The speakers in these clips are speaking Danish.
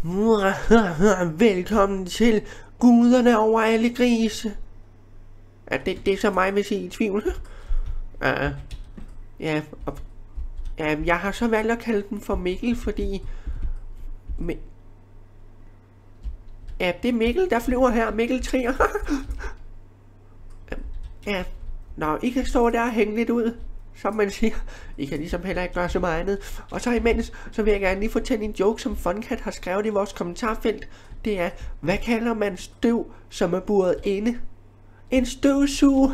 Velkommen til guderne over alle grise. Ja, det er så mig, hvis I er i tvivl. Ja, jeg har så valgt at kalde den for Mikkel, fordi... Ja, det er Mikkel, der flyver her. Mikkel Trier. Ja, nå, I kan stå der og hænge lidt ud, som man siger. I kan ligesom heller ikke gøre så meget andet. Og så imens, så vil jeg gerne lige fortælle en joke, som Funcat har skrevet i vores kommentarfelt. Det er, hvad kalder man støv, som er buret inde? En støvsuger.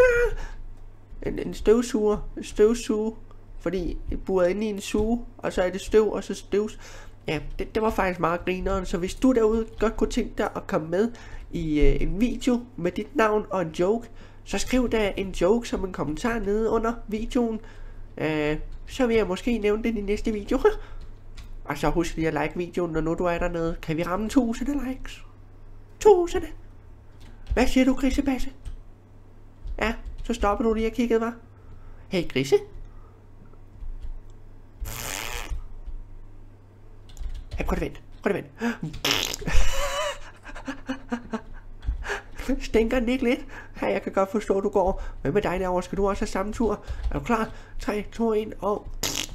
en støvsuger. En støvsuger. Fordi buret inde i en suge, og så er det støv, og så støvs. Ja, det var faktisk meget grineren. Så hvis du derude godt kunne tænke dig at komme med i en video med dit navn og en joke, så skriv da en joke som en kommentar nede under videoen. Så vil jeg måske nævne det i næste video. Og så husk lige at like videoen, når nu du er dernede. Kan vi ramme 1000 likes? 1000? Hvad siger du, Grisebasse? Ja, så stopper du lige og kigget, hva'? Hey, Grise? Ja, prøv det vent. Stinker den ikke lidt? Ja, jeg kan godt forstå, at du går. Hvad med dig derovre? Skal du også have samme tur? Er du klar? 3, 2, 1, og...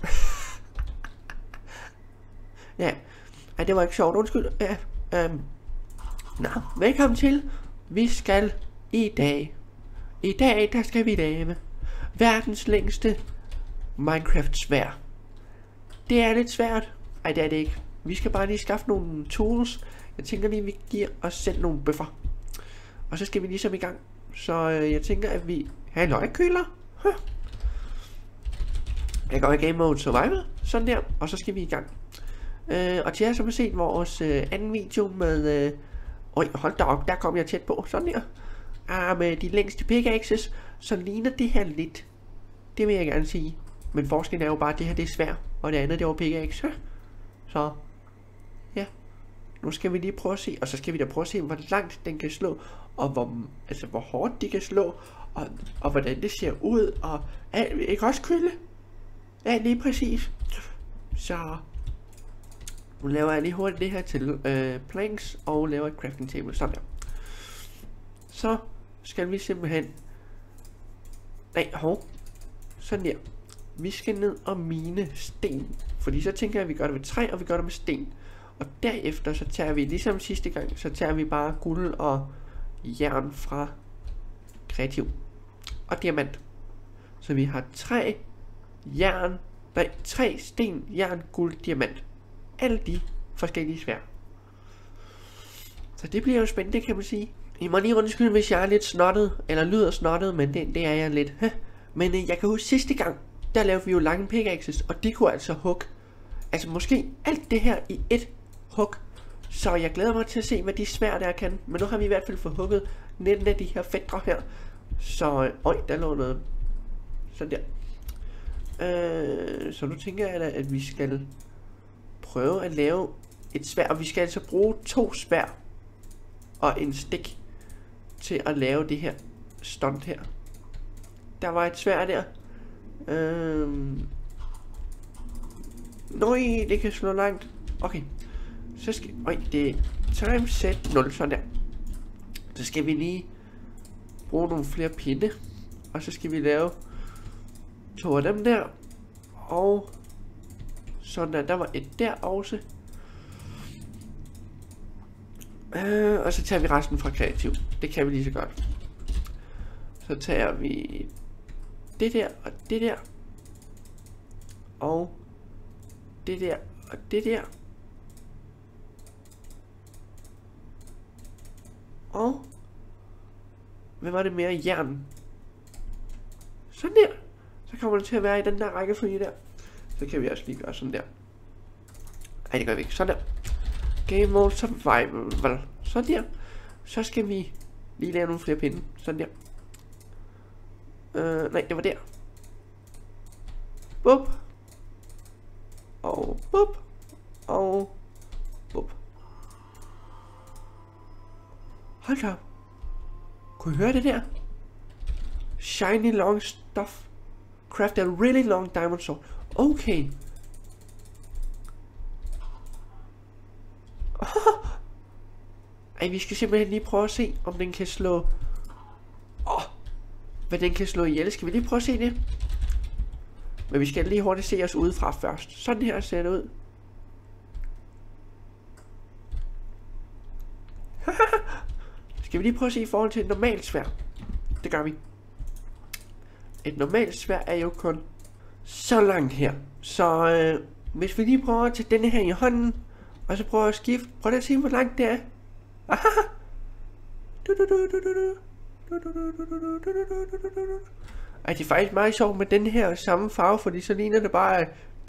Ja, det var ikke sjovt. Undskyld. Ja, nå, velkommen til. Vi skal i dag, der skal vi lave verdens længste Minecraft-sværd. Det er lidt svært. Ej, det er det ikke. Vi skal bare lige skaffe nogle tools. Jeg tænker lige, vi giver os selv nogle bøffer. Og så skal vi ligesom i gang. Så jeg tænker, at vi... Halløj, køler. Jeg går i game mode survival. Sådan der. Og så skal vi i gang. Og til jer, som har set vores anden video med... hold da op, der kom jeg tæt på. Sådan der. Med de længste pickaxes. Så ligner det her lidt. Det vil jeg gerne sige. Men forskellen er jo bare, at det her det er svært. Og det andet, det var pickaxe. Så... Ja. Nu skal vi lige prøve at se. Og så skal vi da prøve at se, hvor langt den kan slå. Og hvor hårdt de kan slå. Og hvordan det ser ud. Og ikke også køle? Ja, lige præcis. Så... Nu laver jeg lige hurtigt det her til planks. Og laver et crafting table. Sådan der. Så skal vi simpelthen... Nej, sådan der. Vi skal ned og mine sten. Fordi så tænker jeg, at vi gør det med træ, og vi gør det med sten. Og derefter så tager vi, ligesom sidste gang, så tager vi bare guld og jern fra kreativ. Og diamant. Så vi har træ, sten, jern, guld, diamant. Alle de forskellige sværd. Så det bliver jo spændende, kan man sige. I må lige undskylde, hvis jeg er lidt snottet, eller lyder snottet, men det er jeg lidt. Men jeg kan huske sidste gang, der lavede vi jo lange pickaxes, og de kunne altså hugge. Altså måske alt det her i et hug. Så jeg glæder mig til at se, hvad de sværd der kan. Men nu har vi i hvert fald fået hugget 19 af de her fætre her. Så, der lå noget. Sådan der. Så nu tænker jeg da, at vi skal prøve at lave et sværd. Og vi skal altså bruge 2 sværd og en stik til at lave det her stunt her. Der var et sværd der. Nøj, det kan slå langt. Okay. Så skal... det er time set 0, sådan der. Så skal vi lige bruge nogle flere pinde. Og så skal vi lave 2 af dem der. Og sådan der var et der også. Og så tager vi resten fra kreativ. Det kan vi lige så godt. Så tager vi det der og det der. Og det der og det der. Og hvad var det mere? Jern. Sådan der. Så kommer det til at være i den der rækkefølge der. Så kan vi også lige gøre sådan der. Ej, det gør vi ikke. Sådan der. Game mode survival. Sådan der. Så skal vi lige lave nogle flere pinde. Sådan der. Nej, det var der. Bup. Og bup. Og bup. Hold da op. Kunne I høre det der? Shiny long stuff. Craft a really long diamond sword. Okay. Ej, vi skal simpelthen lige prøve at se, om den kan slå... hvad den kan slå ihjel. Skal vi lige prøve at se det? Men vi skal lige hurtigt se os udefra først. Sådan her ser det ud. Skal vi lige prøve at se i forhold til et normalt sværd? Det gør vi. Et normalt sværd er jo kun så langt her. Så hvis vi lige prøver at tage denne her i hånden, og så prøver at skifte. Prøv at se, hvor langt det er. Ej, det er faktisk meget sjovt med den her samme farve, fordi så ligner det bare...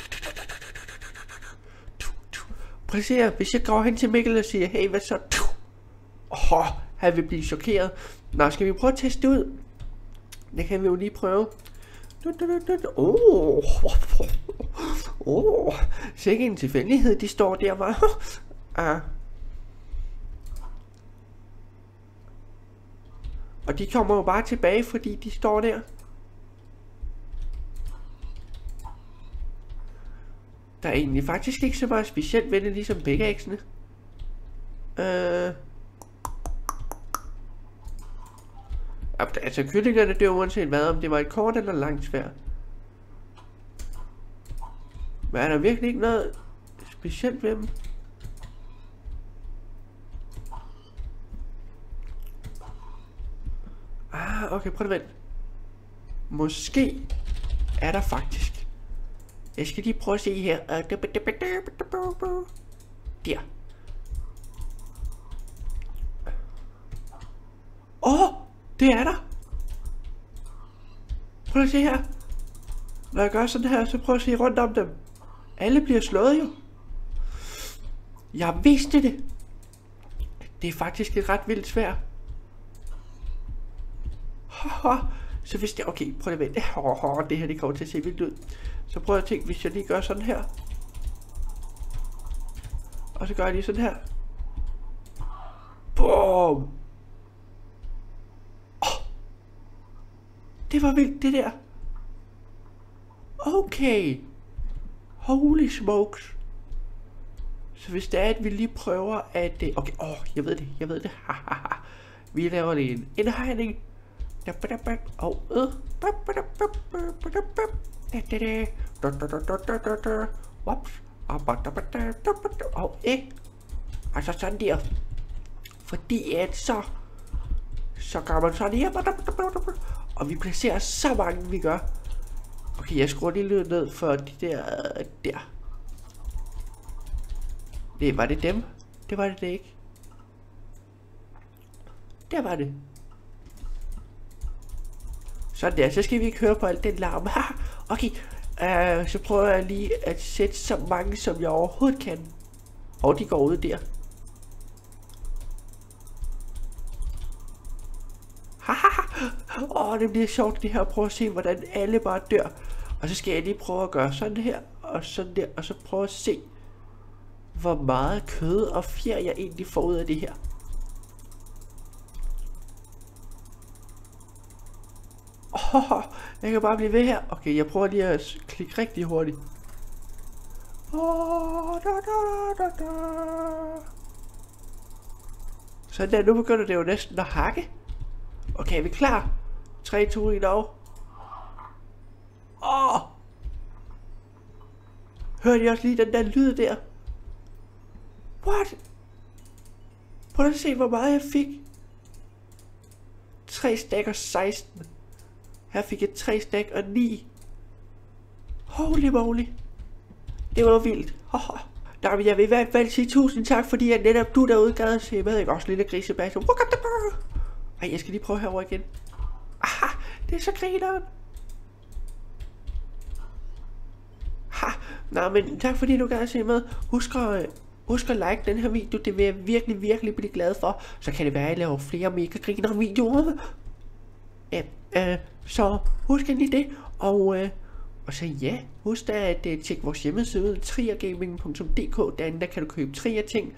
Prøv at se her, hvis jeg går hen til Mikkel og siger, hey, hvad så? Han vil blive chokeret. Nå, skal vi prøve at teste ud? Det kan vi jo lige prøve. Sikke en tilfældighed, de står der, var. Og de kommer jo bare tilbage, fordi de står der. Der er egentlig faktisk ikke så meget specielt ved det, ligesom pickaxene. Altså kyllingerne dør uanset hvad, om det var et kort eller langt sværd. Men er der virkelig ikke noget specielt ved dem? Okay, prøv at vente. Måske er der faktisk. Jeg skal lige prøve at se her. Der. Det er der. Prøv at se her. Når jeg gør sådan her, så prøv at se rundt om dem. Alle bliver slået jo. Jeg vidste det. Det er faktisk et ret vildt sværd. Så hvis det... Okay, prøv at vente. Det her, det kommer til at se vildt ud. Så prøv at tænke, hvis jeg lige gør sådan her. Og så gør jeg lige sådan her. Boom! Det var vildt, det der. Okay. Holy smokes. Så hvis det er, at vi lige prøver at... Okay, jeg ved det. Vi laver lige en indhegning. Altså sådan der. Fordi at så gør man sådan her. Og vi placerer så mange, vi gør. Okay, jeg skruer lige lidt ned for de der. Var det dem? Det var det ikke. Der var det. Sådan der, så skal vi ikke høre på alt den larm. Okay, så prøver jeg lige at sætte så mange, som jeg overhovedet kan. Og de går ud der. Det bliver sjovt det her. Prøv at se, hvordan alle bare dør. Og så skal jeg lige prøve at gøre sådan her. Og sådan der. Og så prøve at se, hvor meget kød og fjer jeg egentlig får ud af det her. Jeg kan bare blive ved her. Okay, jeg prøver lige at klikke rigtig hurtigt. Sådan der, nu begynder det jo næsten at hakke. Okay, er vi klar? 3, 2, 1, og... Hørte I også lige den der lyd der? What? Prøv at se, hvor meget jeg fik. 3 stack og 16. Her fik jeg 3 stack og 9. Holy moly. Det var vildt. Jeg vil i hvert fald sige tusind tak, fordi at netop du derude gad at se med. Ikke også lille grisebag. Ej, jeg skal lige prøve herover igen. Det er så grineren. Nå, men tak fordi du gad at se med. Husk at like den her video. Det vil jeg virkelig blive glad for. Så kan det være, at jeg laver flere mega grinere videoer. Så husk endelig det. Og så ja, husk da at tjekke vores hjemmeside triagaming.dk. Derinde der kan du købe trier ting.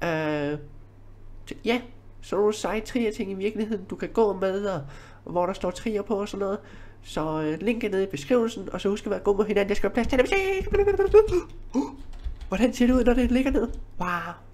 Ja, så nogle seje trier ting i virkeligheden du kan gå med, og hvor der står trier på og sådan noget. Så link er nede i beskrivelsen. Og så husk at være god med hinanden. Jeg skal have plads til det. Hvordan ser det ud, når det ligger ned? Wow.